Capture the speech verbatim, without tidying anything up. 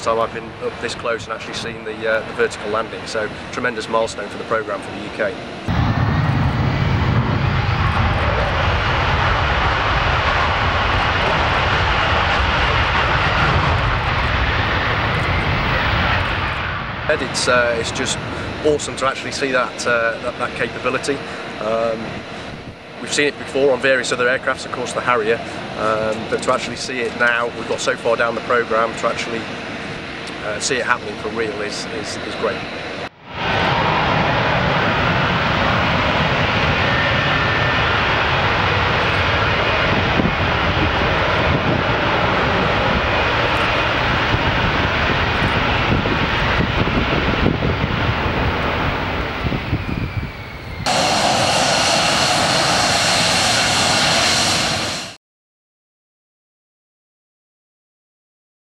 time I've been up this close and actually seen the, uh, the vertical landing, so tremendous milestone for the programme for the U K. It's, uh, it's just awesome to actually see that, uh, that, that capability. Um, we've seen it before on various other aircrafts, of course the Harrier, um, but to actually see it now, we've got so far down the programme, to actually uh, see it happening for real is, is, is great.